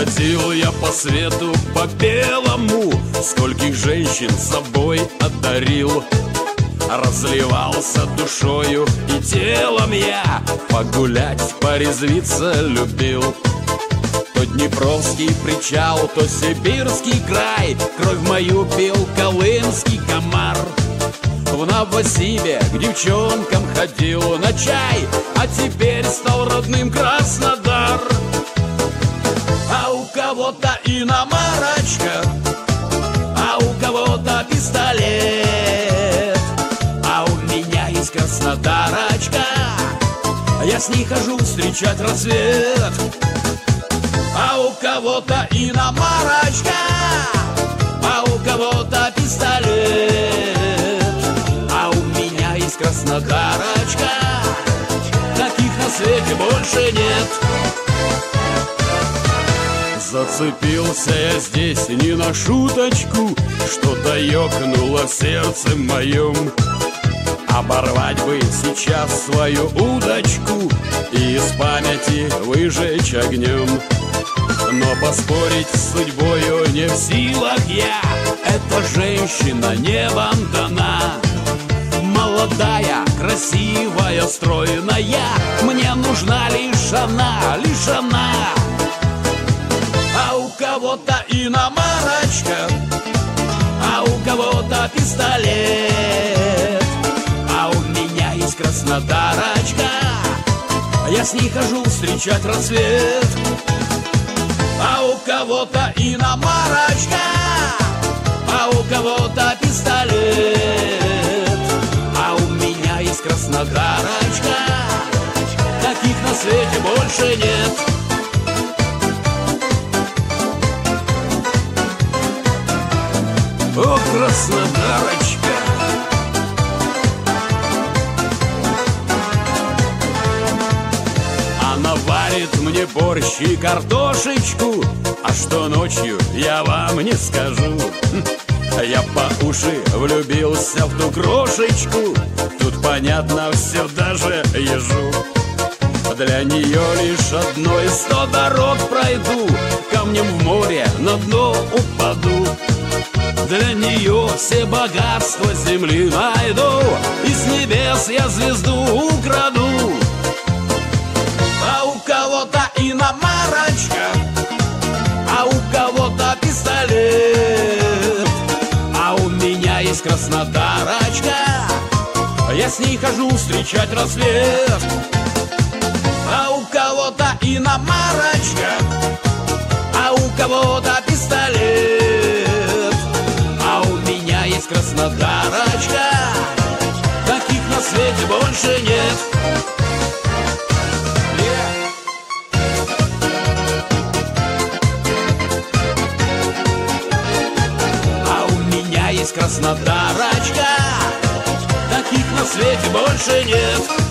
Ходил я по свету, по белому, скольких женщин собой одарил. Разливался душою и телом я, погулять, порезвиться любил. То Днепровский причал, то Сибирский край, кровь мою пил колымский комар. В Новосибе к девчонкам ходил на чай, а теперь стал родным Краснодар. А у кого-то иномарочка, а у кого-то пистолет, а у меня есть Краснодарочка, я с ней хожу встречать рассвет. А у кого-то иномарочка, а у кого-то пистолет, а у меня есть Краснодарочка, таких на свете больше нет. Зацепился я здесь не на шуточку, что-то ёкнуло в сердце моем. Оборвать бы сейчас свою удочку и из памяти выжечь огнем. Но поспорить с судьбою не в силах я, эта женщина небом дана. Молодая, красивая, стройная, мне нужна лишь она, лишь она. А у кого-то иномарочка, а у кого-то пистолет, а у меня есть Краснодарочка, я с ней хожу встречать рассвет. А у кого-то иномарочка, а у кого-то пистолет, а у меня есть Краснодарочка, таких на свете больше нет. О, Краснодарочка! Она варит мне борщ и картошечку, а что ночью, я вам не скажу. Я по уши влюбился в ту крошечку, тут понятно все, даже ежу. Для нее лишь одной 100 дорог пройду, камнем в море на дно упаду. Для нее все богатства земли найду, и с небес я звезду украду. А у кого-то иномарочка, а у кого-то пистолет, а у меня есть Краснодарочка, я с ней хожу встречать рассвет. А у кого-то иномарочка, а у кого-то пистолет, а у меня есть Краснодарочка, таких на свете больше нет. А у меня есть Краснодарочка, таких на свете больше нет.